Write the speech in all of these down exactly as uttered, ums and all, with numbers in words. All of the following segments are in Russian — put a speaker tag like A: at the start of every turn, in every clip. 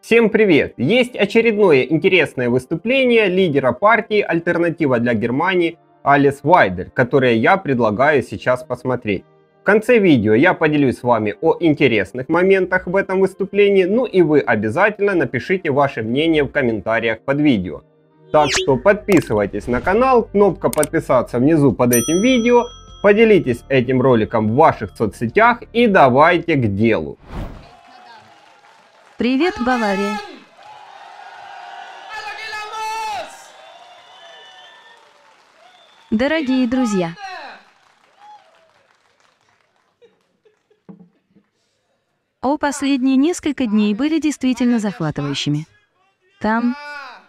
A: Всем привет! Есть очередное интересное выступление лидера партии «Альтернатива для Германии» Алис Вайдер, которое я предлагаю сейчас посмотреть. В конце видео я поделюсь с вами о интересных моментах в этом выступлении, ну и вы обязательно напишите ваше мнение в комментариях под видео. Так что подписывайтесь на канал, кнопка подписаться внизу под этим видео, поделитесь этим роликом в ваших соцсетях и давайте к делу.
B: Привет, Бавария! Дорогие друзья! О, последние несколько дней были действительно захватывающими. Там...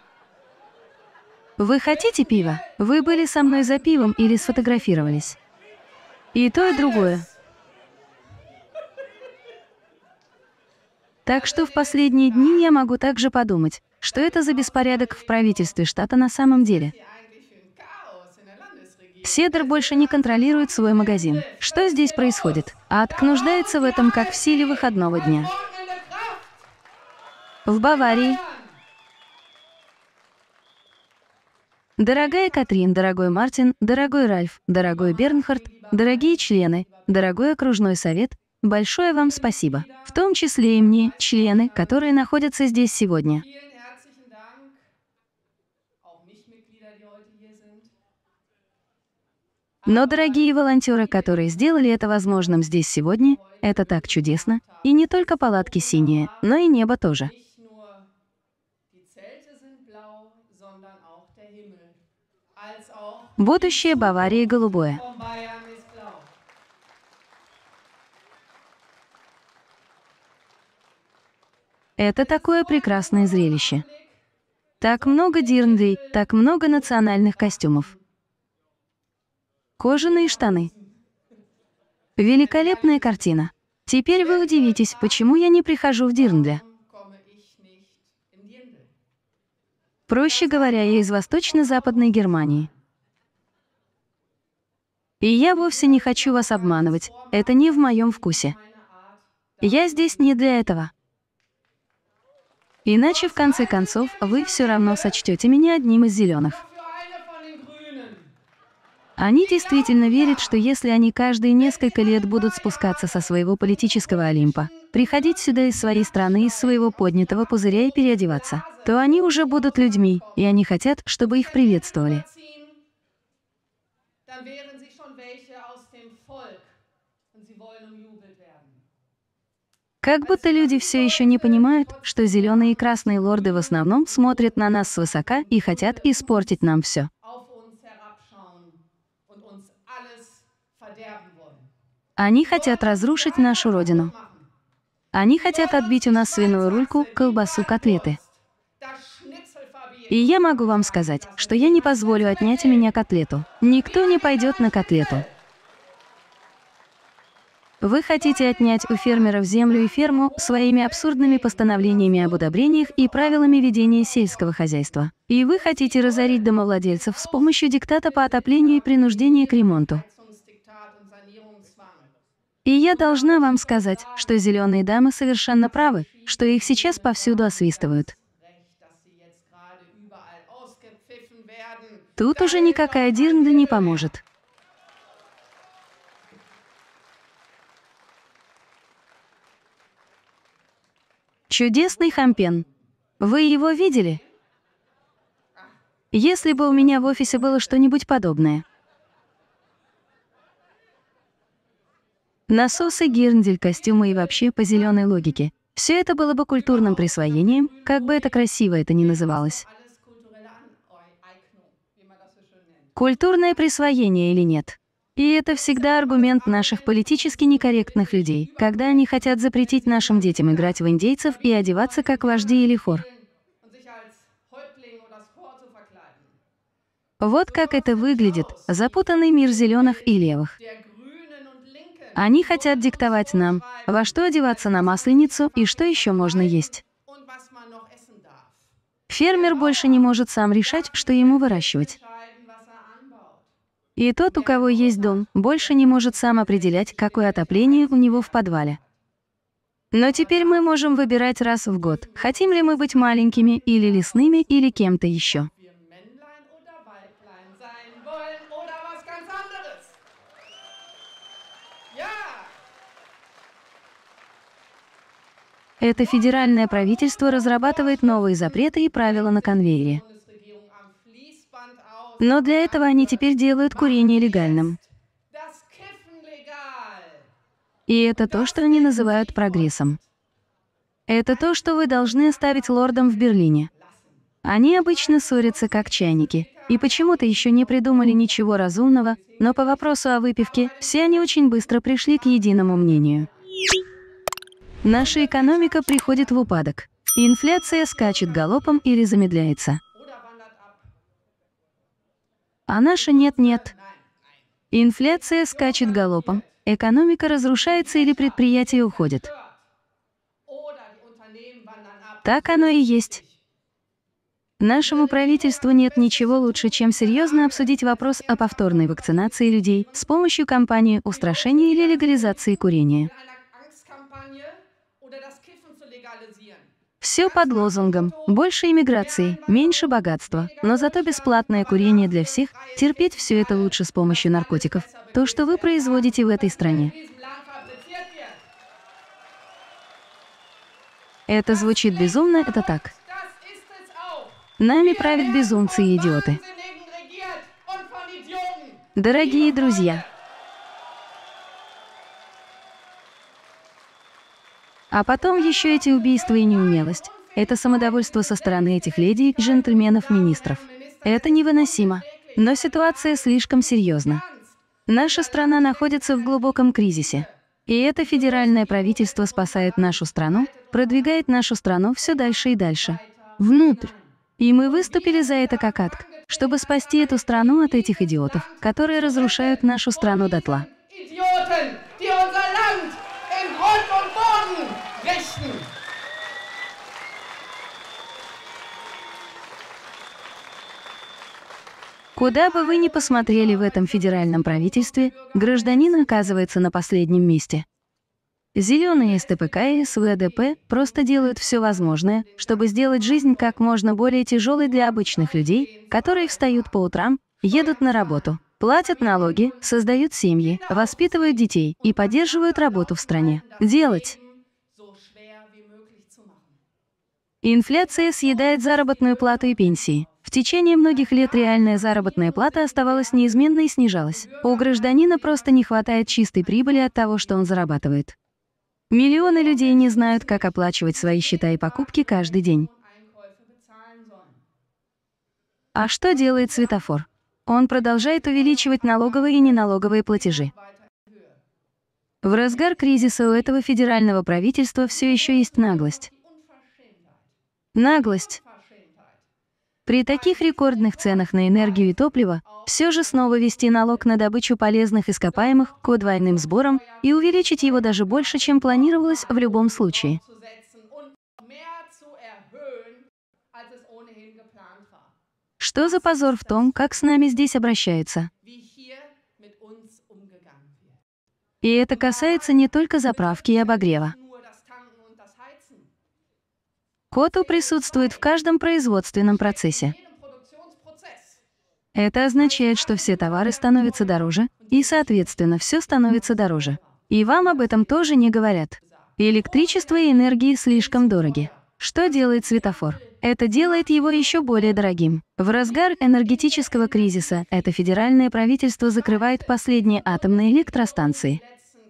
B: Вы хотите пива? Вы были со мной за пивом или сфотографировались? И то, и другое. Так что в последние дни я могу также подумать, что это за беспорядок в правительстве штата на самом деле. Седер больше не контролирует свой магазин. Что здесь происходит? Атк нуждается в этом как в силе выходного дня. В Баварии. Дорогая Катрин, дорогой Мартин, дорогой Ральф, дорогой Бернхард, дорогие члены, дорогой окружной совет, большое вам спасибо, в том числе и мне, члены, которые находятся здесь сегодня. Но, дорогие волонтеры, которые сделали это возможным здесь сегодня, это так чудесно. И не только палатки синие, но и небо тоже. Будущее Баварии голубое. Это такое прекрасное зрелище. Так много дирндлей, так много национальных костюмов. Кожаные штаны. Великолепная картина. Теперь вы удивитесь, почему я не прихожу в Дирндле. Проще говоря, я из восточно-западной Германии. И я вовсе не хочу вас обманывать, это не в моем вкусе. Я здесь не для этого. Иначе, в конце концов, вы все равно сочтете меня одним из зеленых. Они действительно верят, что если они каждые несколько лет будут спускаться со своего политического Олимпа, приходить сюда из своей страны, из своего поднятого пузыря и переодеваться, то они уже будут людьми, и они хотят, чтобы их приветствовали. Как будто люди все еще не понимают, что зеленые и красные лорды в основном смотрят на нас свысока и хотят испортить нам все. Они хотят разрушить нашу родину. Они хотят отбить у нас свиную рульку, колбасу, котлеты. И я могу вам сказать, что я не позволю отнять у меня котлету. Никто не пойдет на котлету. Вы хотите отнять у фермеров землю и ферму своими абсурдными постановлениями об удобрениях и правилами ведения сельского хозяйства. И вы хотите разорить домовладельцев с помощью диктата по отоплению и принуждения к ремонту. И я должна вам сказать, что зеленые дамы совершенно правы, что их сейчас повсюду освистывают. Тут уже никакая Дирндля не поможет. Чудесный Хампен. Вы его видели? Если бы у меня в офисе было что-нибудь подобное. Насосы, гирндель, костюмы и вообще по зеленой логике. Все это было бы культурным присвоением, как бы это красиво это ни называлось. Культурное присвоение или нет? И это всегда аргумент наших политически некорректных людей, когда они хотят запретить нашим детям играть в индейцев и одеваться как вожди или хор. Вот как это выглядит, запутанный мир зеленых и левых. Они хотят диктовать нам, во что одеваться на Масленицу и что еще можно есть. Фермер больше не может сам решать, что ему выращивать. И тот, у кого есть дом, больше не может сам определять, какое отопление у него в подвале. Но теперь мы можем выбирать раз в год, хотим ли мы быть маленькими или лесными или кем-то еще. Это федеральное правительство разрабатывает новые запреты и правила на конвейере. Но для этого они теперь делают курение легальным. И это то, что они называют прогрессом. Это то, что вы должны оставить лордам в Берлине. Они обычно ссорятся как чайники, и почему-то еще не придумали ничего разумного, но по вопросу о выпивке все они очень быстро пришли к единому мнению. Наша экономика приходит в упадок. Инфляция скачет галопом или замедляется. А наша нет-нет. Инфляция скачет галопом, экономика разрушается или предприятия уходят. Так оно и есть. Нашему правительству нет ничего лучше, чем серьезно обсудить вопрос о повторной вакцинации людей с помощью кампании устрашения или легализации курения. Все под лозунгом «больше иммиграции, меньше богатства», но зато бесплатное курение для всех, терпеть все это лучше с помощью наркотиков, то, что вы производите в этой стране. Это звучит безумно, это так. Нами правят безумцы и идиоты. Дорогие друзья, а потом еще эти убийства и неумелость. Это самодовольство со стороны этих леди и джентльменов-министров. Это невыносимо. Но ситуация слишком серьезна. Наша страна находится в глубоком кризисе. И это федеральное правительство спасает нашу страну, продвигает нашу страну все дальше и дальше. Внутрь. И мы выступили за это как акт, чтобы спасти эту страну от этих идиотов, которые разрушают нашу страну дотла. Куда бы вы ни посмотрели в этом федеральном правительстве, гражданин оказывается на последнем месте. Зеленые СТПК и СВДП просто делают все возможное, чтобы сделать жизнь как можно более тяжелой для обычных людей, которые встают по утрам, едут на работу, платят налоги, создают семьи, воспитывают детей и поддерживают работу в стране. Делать. Инфляция съедает заработную плату и пенсии. В течение многих лет реальная заработная плата оставалась неизменной и снижалась. У гражданина просто не хватает чистой прибыли от того, что он зарабатывает. Миллионы людей не знают, как оплачивать свои счета и покупки каждый день. А что делает светофор? Он продолжает увеличивать налоговые и неналоговые платежи. В разгар кризиса у этого федерального правительства все еще есть наглость. Наглость. При таких рекордных ценах на энергию и топливо все же снова ввести налог на добычу полезных ископаемых к двойным сборам и увеличить его даже больше, чем планировалось в любом случае. Что за позор в том, как с нами здесь обращаются? И это касается не только заправки и обогрева. Коту присутствует в каждом производственном процессе. Это означает, что все товары становятся дороже, и, соответственно, все становится дороже. И вам об этом тоже не говорят. Электричество и энергия слишком дороги. Что делает светофор? Это делает его еще более дорогим. В разгар энергетического кризиса это федеральное правительство закрывает последние атомные электростанции.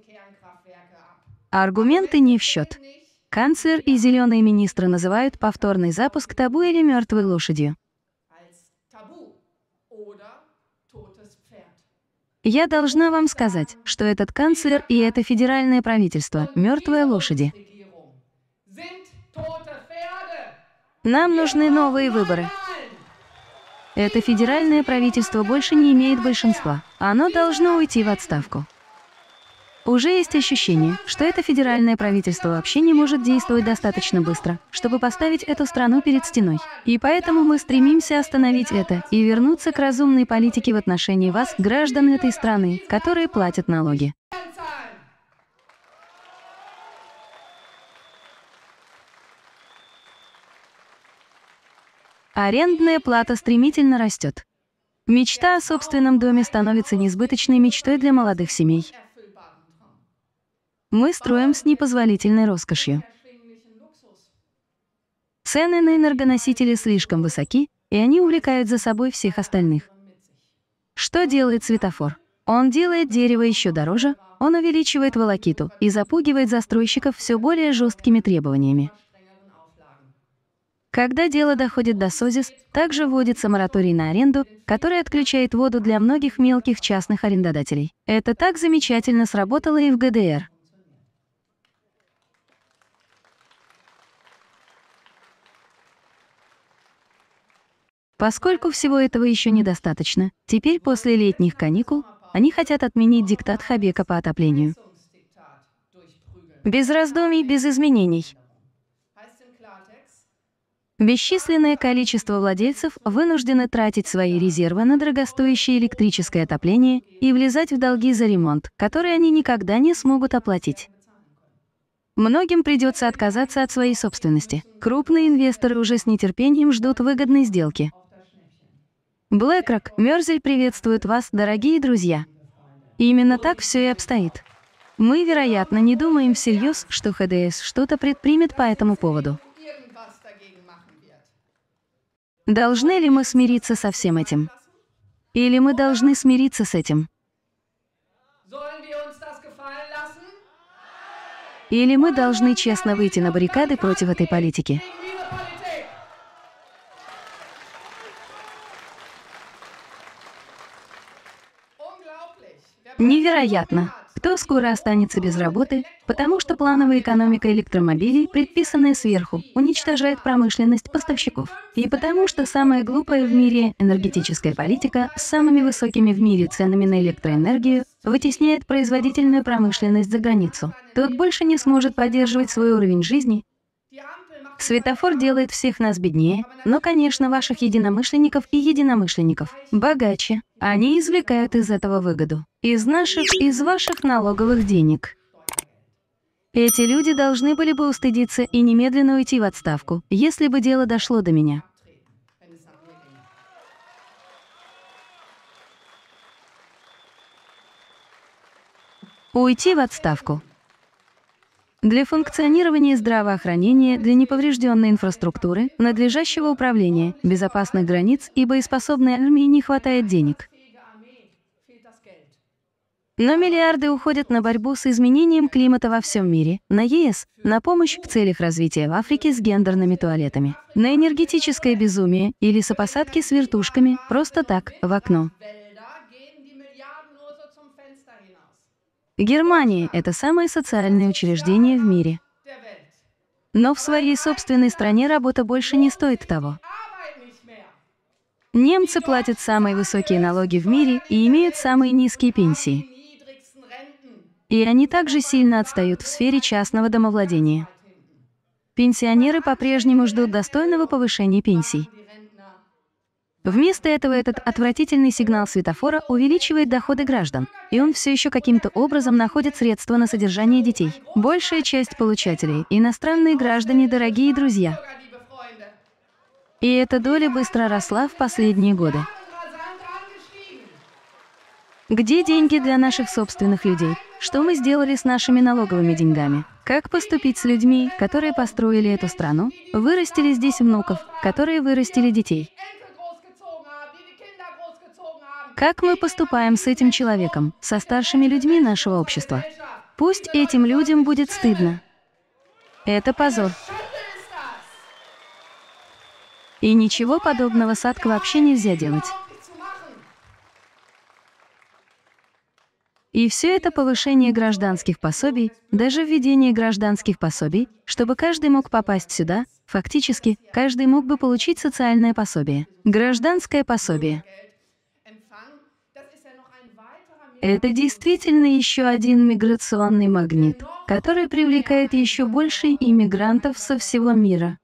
B: Аргументы не в счет. Канцлер и зеленые министры называют повторный запуск табу или мертвой лошадью. Я должна вам сказать, что этот канцлер и это федеральное правительство – мертвые лошади. Нам нужны новые выборы. Это федеральное правительство больше не имеет большинства. Оно должно уйти в отставку. Уже есть ощущение, что это федеральное правительство вообще не может действовать достаточно быстро, чтобы поставить эту страну перед стеной. И поэтому мы стремимся остановить это и вернуться к разумной политике в отношении вас, граждан этой страны, которые платят налоги. Арендная плата стремительно растет. Мечта о собственном доме становится несбыточной мечтой для молодых семей. Мы строим с непозволительной роскошью. Цены на энергоносители слишком высоки, и они увлекают за собой всех остальных. Что делает светофор? Он делает дерево еще дороже, он увеличивает волокиту и запугивает застройщиков все более жесткими требованиями. Когда дело доходит до СОЗИС, также вводится мораторий на аренду, который отключает воду для многих мелких частных арендодателей. Это так замечательно сработало и в ГДР. Поскольку всего этого еще недостаточно, теперь после летних каникул они хотят отменить диктат Хабека по отоплению. Без раздумий, без изменений. Бесчисленное количество владельцев вынуждены тратить свои резервы на дорогостоящее электрическое отопление и влезать в долги за ремонт, который они никогда не смогут оплатить. Многим придется отказаться от своей собственности. Крупные инвесторы уже с нетерпением ждут выгодной сделки. BlackRock, Мерзель приветствует вас, дорогие друзья. И именно так все и обстоит. Мы, вероятно, не думаем всерьез, что ХДС что-то предпримет по этому поводу. Должны ли мы смириться со всем этим? Или мы должны смириться с этим? Или мы должны честно выйти на баррикады против этой политики? Невероятно! Кто скоро останется без работы, потому что плановая экономика электромобилей, предписанная сверху, уничтожает промышленность поставщиков. И потому что самая глупая в мире энергетическая политика с самыми высокими в мире ценами на электроэнергию вытесняет производительную промышленность за границу. Тот больше не сможет поддерживать свой уровень жизни. Светофор делает всех нас беднее, но, конечно, ваших единомышленников и единомышленников богаче. Они извлекают из этого выгоду. Из наших, из ваших налоговых денег. Эти люди должны были бы устыдиться и немедленно уйти в отставку, если бы дело дошло до меня. Уйти в отставку. Для функционирования здравоохранения, для неповрежденной инфраструктуры, надлежащего управления, безопасных границ и боеспособной армии не хватает денег. Но миллиарды уходят на борьбу с изменением климата во всем мире, на ЕС, на помощь в целях развития в Африке с гендерными туалетами, на энергетическое безумие и лесопосадки с вертушками просто так, в окно. Германия — это самое социальное учреждение в мире. Но в своей собственной стране работа больше не стоит того. Немцы платят самые высокие налоги в мире и имеют самые низкие пенсии. И они также сильно отстают в сфере частного домовладения. Пенсионеры по-прежнему ждут достойного повышения пенсий. Вместо этого этот отвратительный сигнал светофора увеличивает доходы граждан, и он все еще каким-то образом находит средства на содержание детей. Большая часть получателей — иностранные граждане, дорогие друзья. И эта доля быстро росла в последние годы. Где деньги для наших собственных людей? Что мы сделали с нашими налоговыми деньгами? Как поступить с людьми, которые построили эту страну, вырастили здесь внуков, которые вырастили детей? Как мы поступаем с этим человеком, со старшими людьми нашего общества? Пусть этим людям будет стыдно. Это позор. И ничего подобного с АТК вообще нельзя делать. И все это повышение гражданских пособий, даже введение гражданских пособий, чтобы каждый мог попасть сюда, фактически, каждый мог бы получить социальное пособие. Гражданское пособие. Это действительно еще один миграционный магнит, который привлекает еще больше иммигрантов со всего мира.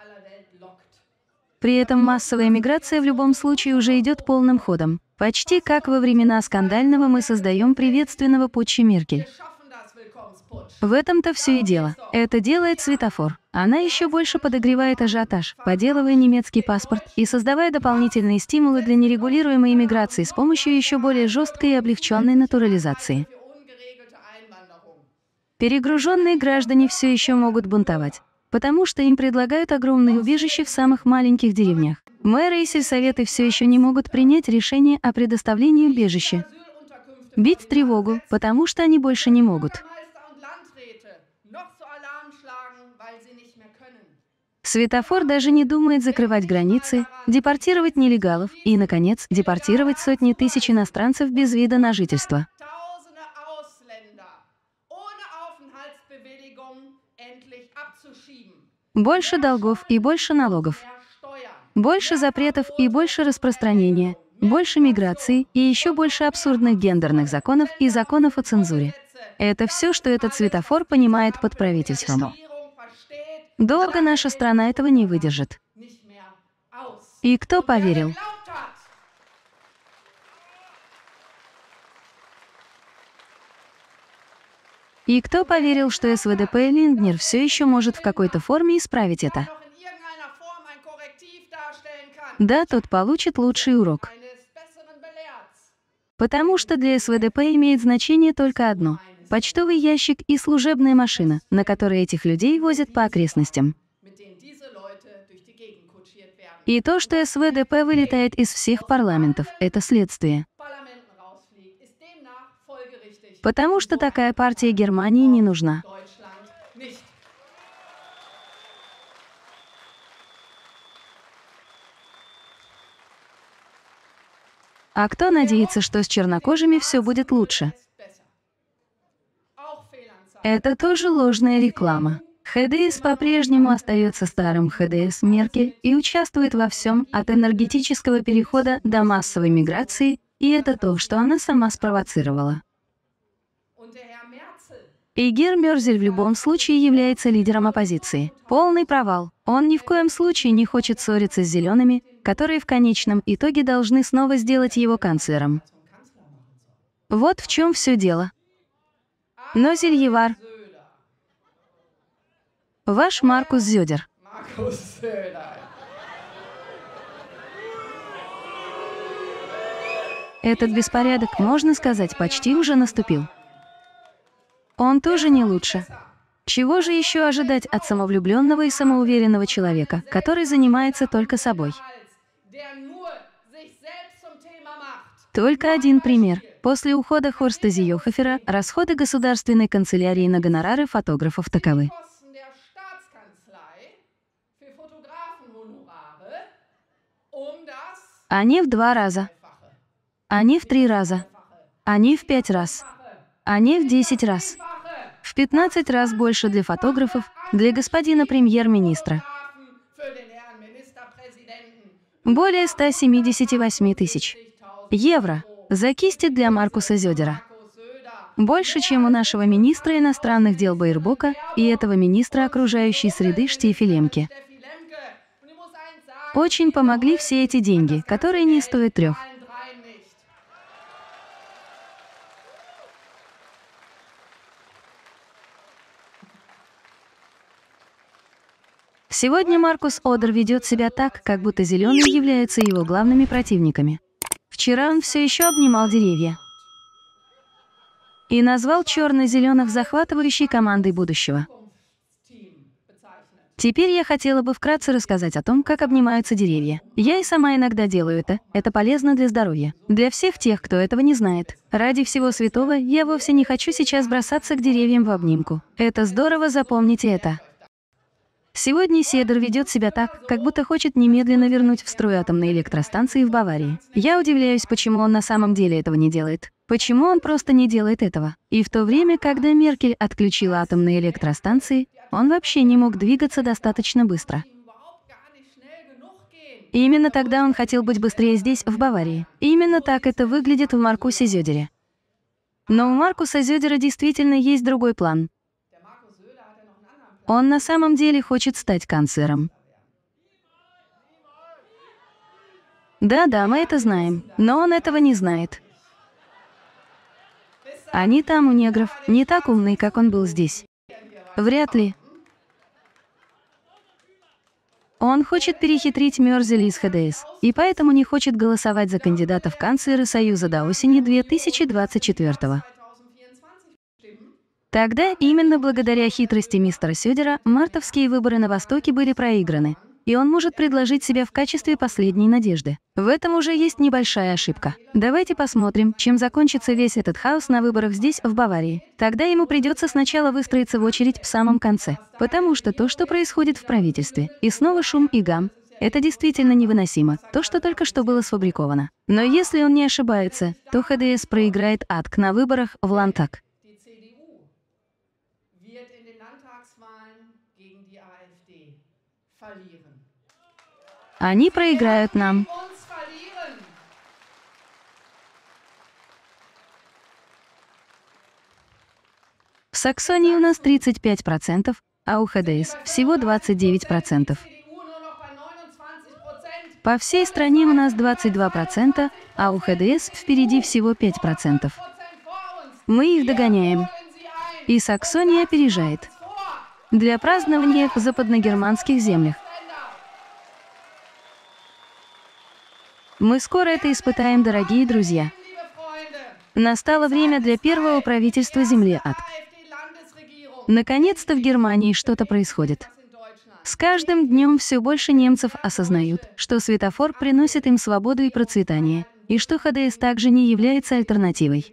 B: При этом массовая миграция в любом случае уже идет полным ходом. Почти как во времена скандального мы создаем приветственного путча Меркель. В этом-то все и дело. Это делает светофор. Она еще больше подогревает ажиотаж, подделывая немецкий паспорт и создавая дополнительные стимулы для нерегулируемой иммиграции с помощью еще более жесткой и облегченной натурализации. Перегруженные граждане все еще могут бунтовать, потому что им предлагают огромные убежища в самых маленьких деревнях. Мэры и сельсоветы все еще не могут принять решение о предоставлении убежища. Бить тревогу, потому что они больше не могут. Светофор даже не думает закрывать границы, депортировать нелегалов и, наконец, депортировать сотни тысяч иностранцев без вида на жительство. Больше долгов и больше налогов. Больше запретов и больше распространения. Больше миграции и еще больше абсурдных гендерных законов и законов о цензуре. Это все, что этот светофор понимает под правительством. Долго наша страна этого не выдержит. И кто поверил? И кто поверил, что СВДП Линднер все еще может в какой-то форме исправить это? Да, тот получит лучший урок. Потому что для СВДП имеет значение только одно — почтовый ящик и служебная машина, на которой этих людей возят по окрестностям. И то, что СВДП вылетает из всех парламентов, это следствие. Потому что такая партия Германии не нужна. А кто надеется, что с чернокожими все будет лучше? Это тоже ложная реклама. ХДС по-прежнему остается старым ХДС Меркель и участвует во всем, от энергетического перехода до массовой миграции, и это то, что она сама спровоцировала. И Гер Мёрзель в любом случае является лидером оппозиции. Полный провал. Он ни в коем случае не хочет ссориться с зелеными, которые в конечном итоге должны снова сделать его канцлером. Вот в чем все дело. Но Зельевар, ваш Маркус Зёдер. Этот беспорядок, можно сказать, почти уже наступил. Он тоже не лучше. Чего же еще ожидать от самовлюбленного и самоуверенного человека, который занимается только собой? Только один пример. После ухода Хорста Зеёхофера расходы государственной канцелярии на гонорары фотографов таковы. Они в два раза. Они в три раза. Они в пять раз. Они в десять раз. В пятнадцать раз больше для фотографов, для господина премьер-министра. Более ста семидесяти восьми тысяч евро за кисти для Маркуса Зёдера. Больше, чем у нашего министра иностранных дел Бейербока и этого министра окружающей среды Штефи Лемке. Очень помогли все эти деньги, которые не стоят трех. Сегодня Маркус Одер ведет себя так, как будто зеленые являются его главными противниками. Вчера он все еще обнимал деревья и назвал черно-зеленых захватывающей командой будущего. Теперь я хотела бы вкратце рассказать о том, как обнимаются деревья. Я и сама иногда делаю это. Это полезно для здоровья. Для всех тех, кто этого не знает. Ради всего святого, я вовсе не хочу сейчас бросаться к деревьям в обнимку. Это здорово, запомните это. Сегодня Седер ведет себя так, как будто хочет немедленно вернуть в строй атомные электростанции в Баварии. Я удивляюсь, почему он на самом деле этого не делает. Почему он просто не делает этого? И в то время, когда Меркель отключила атомные электростанции, он вообще не мог двигаться достаточно быстро. И именно тогда он хотел быть быстрее здесь, в Баварии. И именно так это выглядит в Маркусе Зёдере. Но у Маркуса Зёдера действительно есть другой план. Он на самом деле хочет стать канцлером. Да-да, мы это знаем, но он этого не знает. Они там у негров не так умны, как он был здесь. Вряд ли. Он хочет перехитрить Мёрзеля из ха дэ эс, и поэтому не хочет голосовать за кандидата в канцлеры Союза до осени две тысячи двадцать четвёртого. Тогда именно благодаря хитрости мистера Сёдера мартовские выборы на Востоке были проиграны, и он может предложить себя в качестве последней надежды. В этом уже есть небольшая ошибка. Давайте посмотрим, чем закончится весь этот хаос на выборах здесь, в Баварии. Тогда ему придется сначала выстроиться в очередь в самом конце, потому что то, что происходит в правительстве, и снова шум и гам, это действительно невыносимо, то, что только что было сфабриковано. Но если он не ошибается, то ха дэ эс проиграет эй ди кей на выборах в Ландтаг. Они проиграют нам. В Саксонии у нас тридцать пять процентов, а у ха дэ эс всего двадцать девять процентов. По всей стране у нас двадцать два процента, а у ха дэ эс впереди всего пять процентов. Мы их догоняем. И Саксония опережает. Для празднования в западногерманских землях. Мы скоро это испытаем, дорогие друзья. Настало время для первого правительства земли эй ди кей. Наконец-то в Германии что-то происходит. С каждым днем все больше немцев осознают, что светофор приносит им свободу и процветание, и что ха дэ эс также не является альтернативой.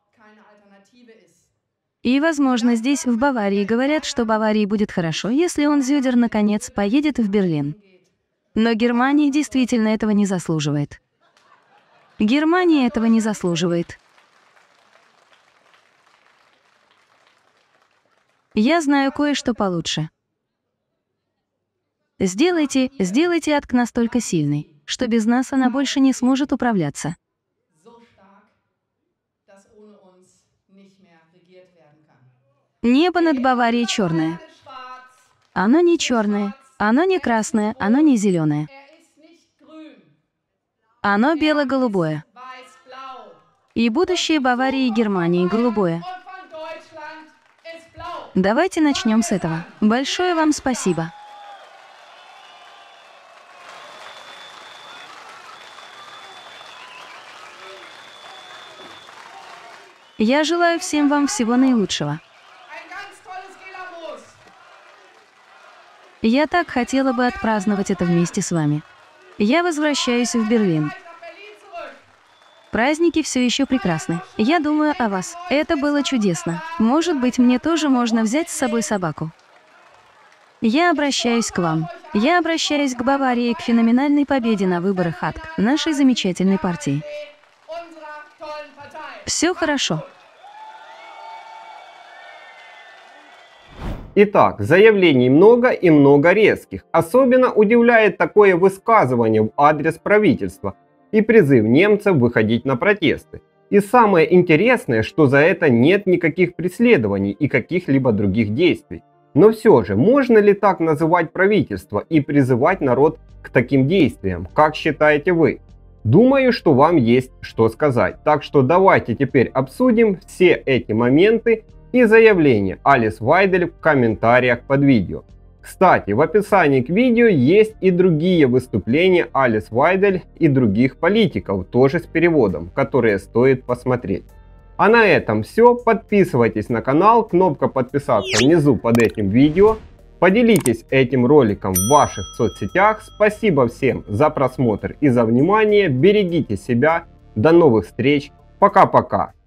B: И, возможно, здесь, в Баварии, говорят, что Баварии будет хорошо, если он, Сёдер, наконец, поедет в Берлин. Но Германия действительно этого не заслуживает. Германия этого не заслуживает. Я знаю кое-что получше. Сделайте, сделайте эй ди кей настолько сильной, что без нас она больше не сможет управляться. Небо над Баварией черное. Оно не черное. Оно не красное, оно не зеленое. Оно бело-голубое. И будущее Баварии и Германии голубое. Давайте начнем с этого. Большое вам спасибо. Я желаю всем вам всего наилучшего. Я так хотела бы отпраздновать это вместе с вами. Я возвращаюсь в Берлин. Праздники все еще прекрасны. Я думаю о вас. Это было чудесно. Может быть, мне тоже можно взять с собой собаку. Я обращаюсь к вам. Я обращаюсь к Баварии, к феноменальной победе на выборах эй ди кей, нашей замечательной партии. Все хорошо.
A: Итак, заявлений много и много резких. Особенно удивляет такое высказывание в адрес правительства и призыв немцев выходить на протесты. И самое интересное, что за это нет никаких преследований и каких-либо других действий. Но все же, можно ли так называть правительство и призывать народ к таким действиям? Как считаете вы? Думаю, что вам есть что сказать. Так что давайте теперь обсудим все эти моменты и заявление Алис Вайдель в комментариях под видео. Кстати, в описании к видео есть и другие выступления Алис Вайдель и других политиков, тоже с переводом, которые стоит посмотреть. А на этом все. Подписывайтесь на канал, кнопка подписаться внизу под этим видео. Поделитесь этим роликом в ваших соцсетях. Спасибо всем за просмотр и за внимание. Берегите себя. До новых встреч. Пока-пока.